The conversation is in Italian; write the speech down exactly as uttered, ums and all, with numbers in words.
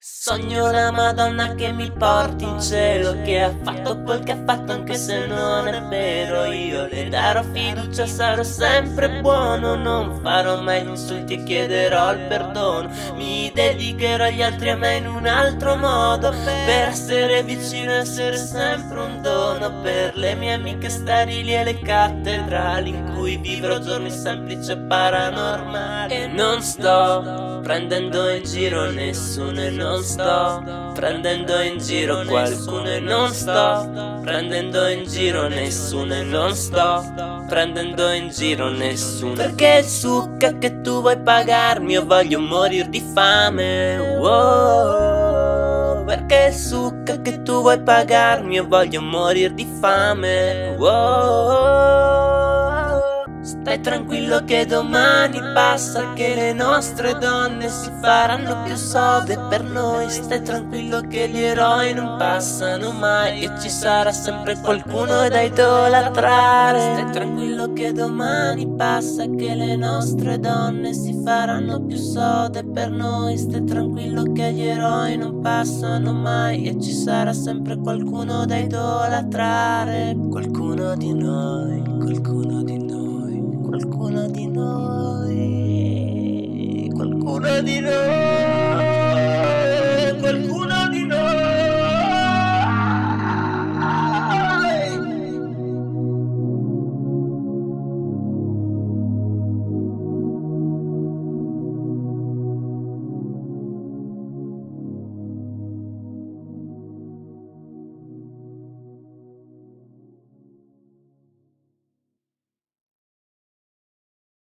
Sogno la Madonna che mi porti in cielo, che ha fatto quel che ha fatto anche se non è vero. Io le darò fiducia, sarò sempre buono, non farò mai gli insulti e chiederò il perdono. Mi dedicherò agli altri e a me in un altro modo, per essere vicino e essere sempre un dono. Per le mie amiche sterili e le cattedrali in cui vivrò giorni semplici e paranormali. E non sto prendendo in giro nessuno, e non sto prendendo in giro qualcuno, e non sto prendendo in giro nessuno, e non sto prendendo in giro nessuno. Perché succa che tu vuoi pagarmi, io voglio morir di fame. Wow. Perché succa che tu vuoi pagarmi, io voglio morir di fame. Wow. Stai tranquillo che domani passa, che le nostre donne si faranno più sode per noi. Stai tranquillo che gli eroi non passano mai e ci sarà sempre qualcuno da idolatrare. Stai tranquillo che domani passa, che le nostre donne si faranno più sode per noi. Stai tranquillo che gli eroi non passano mai e ci sarà sempre qualcuno da idolatrare. Qualcuno di noi, qualcuno di noi, qualcuno di noi, qualcuno di noi.